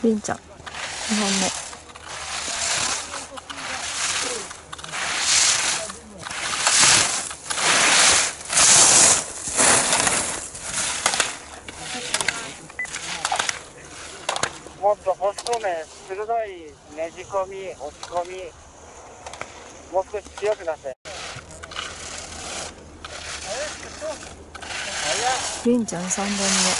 りんちゃん2本目。 もっと細め、鋭いねじ込み、押し込み、もう少し強くなって。 りんちゃん3本目。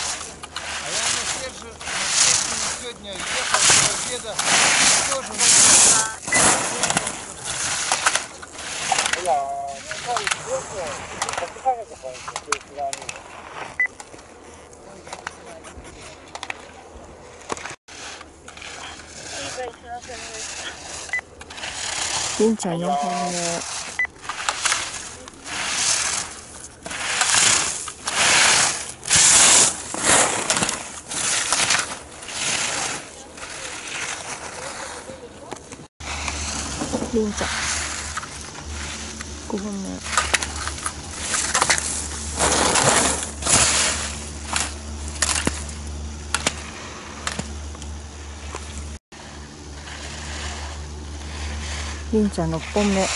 りんちゃん4本目。りんちゃん5本目。りんちゃん6本目。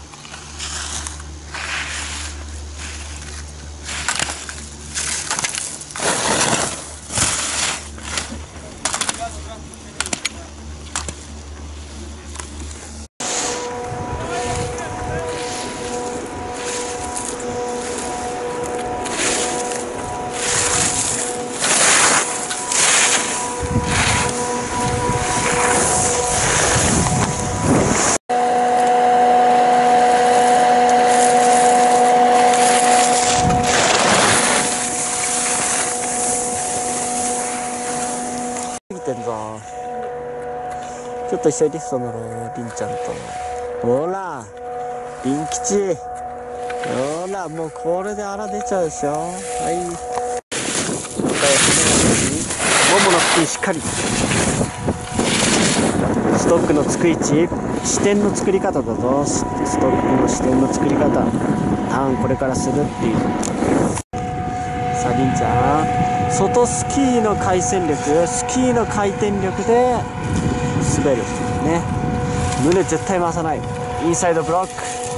ちょっと一緒にリフト乗ろう、りんちゃんと。ほら、りん吉。ほら、もうこれで粗出ちゃうでしょ。はい。ももの付近しっかり。ストックのつく位置、支点の作り方だぞ。ストックの支点の作り方。ターンこれからするっていう。さあ、りんちゃん。外スキーの回旋力、スキーの回転力で滑るね。胸絶対回さない。インサイドブロック。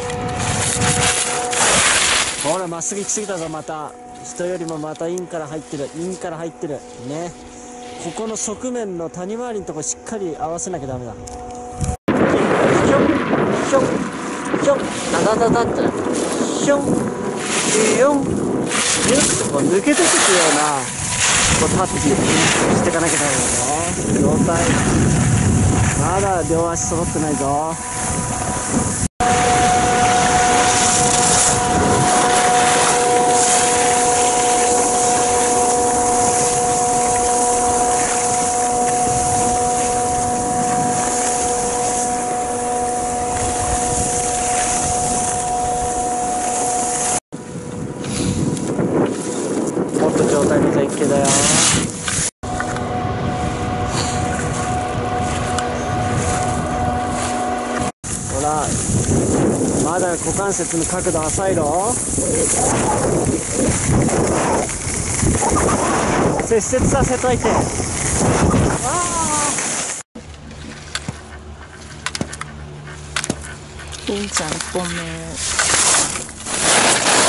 ほらまっすぐ行き過ぎたぞ。また人よりもまたインから入ってる。インから入ってるね。ここの側面の谷回りのとこしっかり合わせなきゃダメだ。ひょんひょんひょんダダダダってひょんひょんギュッとこう抜けてくるようなこうタッチしていかなきゃダメだぞ。状態まだ両足揃ってないぞ。もっと状態の絶景だよ。まだ股関節の角度浅いろ。接接させといて。りんちゃん1本目。